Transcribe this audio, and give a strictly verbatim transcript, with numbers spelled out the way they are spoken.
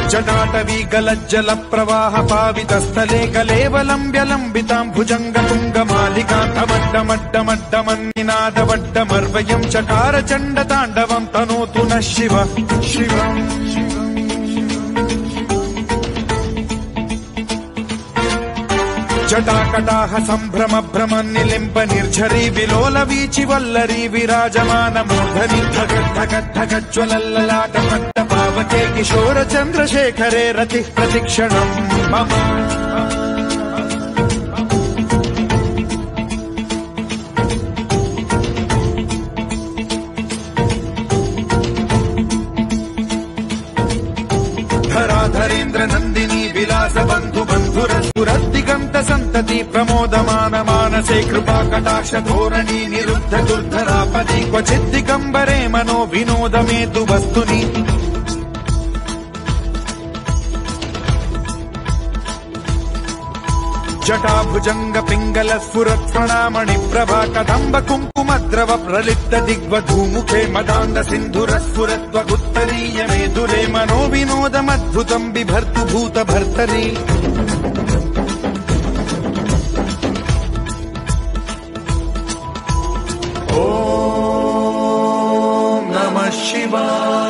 जटाटवी गलज्जल प्रवाह पावितस्थले कलेवलम्ब्यलम्बितां भुजङ्गतुङ्गमालिकान्तमड्डमड्डमड्डमन्निनादवड्डमर्वयं चकार चण्डताण्डवं तनोतु नः शिव शिवम् जटाकटाह सम्भ्रम भ्रम निलिम्ब निर्झरी विलोल वीचि वल्लरी विराजमान मूर्धनि धगद्धगद्धगज्ज्वलल्ललाट पट्ट पावके किशोर चन्द्रशेखरे रतिः प्रतिक्षणम् मम धराधरेन्द्र नन्दिनी विलास बन्धु बन्धुरसुरद्दिगन्त सन्तति प्रमोदमान मानसे कृपा कटाक्ष धोरणी निरुद्ध दुर्धरापदि क्वचिद्दिगम्बरे मनो विनोदमेतु वस्तुनि जटाभुजंग पिंगल स्फुरत्प्रणामणि प्रभा कदम्ब कुङ्कुमद्रव प्रलिप्त दिग्वधूमुखे मदान्द सिन्धुर स्फुरत्वगुत्तरीय मेदुरे मनो विनोदमद्भुतं बिभर्तु भूत भर्तरि ॐ नमः शिवाय।